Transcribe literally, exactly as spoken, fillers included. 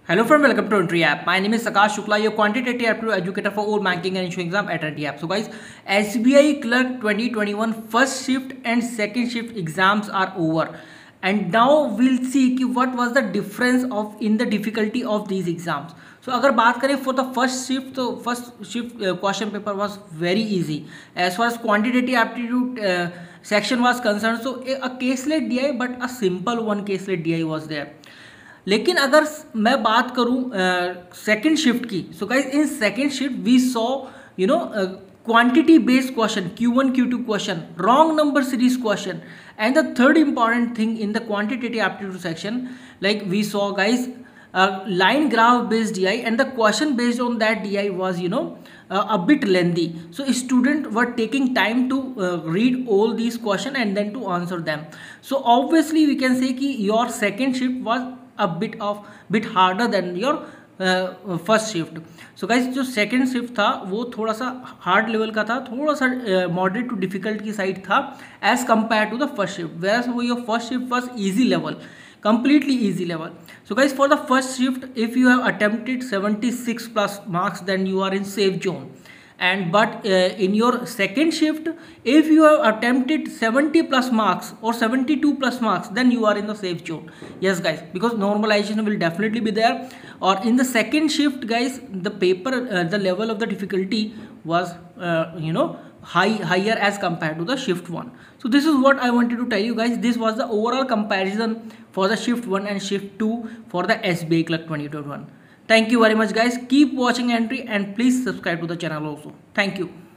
Hello friend, welcome to Entry App. My name is Akash Shukla, your quantitative aptitude educator for all banking and insurance exam at Entry App. So guys, S B I Clerk twenty twenty-one first shift and second shift exams are over, and now we'll see कि what was the difference of in the difficulty of these exams. So अगर बात करें for the first shift, तो first shift uh, question paper was very easy as far as quantitative aptitude uh, section was concerned. So a, a caselet D I, but a simple one caselet D I was there. लेकिन अगर मैं बात करूं second shift की, so guys in second shift we saw you know quantity based question, Q one Q two question, wrong number series question, and the third important thing in the quantitative aptitude section, like we saw guys line graph based D I, and the question based on that D I was you know uh, a bit lengthy, so students were taking time to uh, read all these questions and then to answer them. So obviously we can say कि your second shift was a bit of bit harder than your first shift. So guys जो second shift था वो थोड़ा सा hard level का था, थोड़ा सा मॉडरेट टू डिफिकल्ट की साइड था as compare to the first shift, where वो your first shift was easy level, completely easy level. So guys, for the first shift, if you have attempted seventy-six plus marks, then you are in safe zone. And but uh, in your second shift, if you have attempted seventy plus marks or seventy-two plus marks, then you are in the safe zone. Yes guys, because normalization will definitely be there. Or in the second shift guys, the paper uh, the level of the difficulty was uh, you know high higher as compared to the shift one. So this is what I wanted to tell you guys. This was the overall comparison for the shift one and shift two for the S B I Clerk twenty twenty-one. Thank you very much guys. Keep watching Entry and please subscribe to the channel also. Thank you.